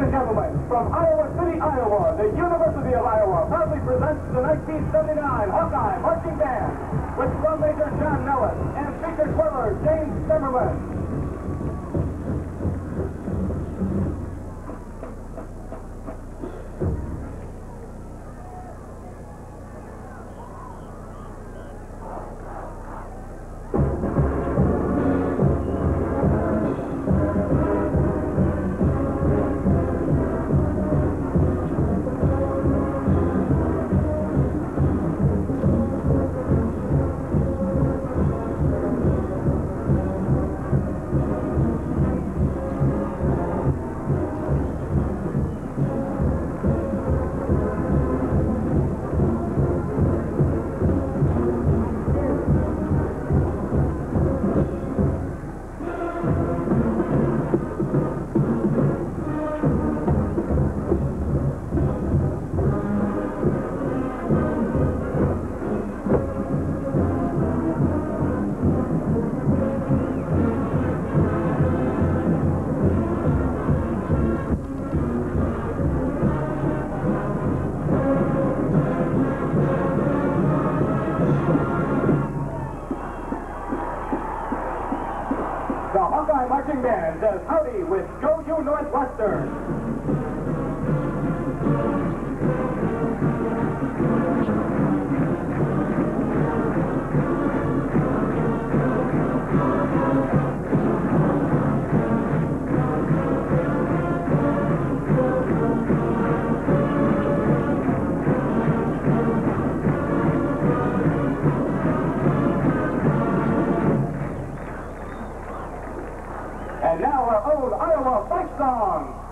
and gentlemen, from Iowa City, Iowa, the University of Iowa proudly presents the 1979 Hawkeye Marching Band with Drum Major John Nellis and feature twirler James Zimmerman. The Hawkeye Marching Band says howdy with Go You Northwestern. And now our old Iowa fight song.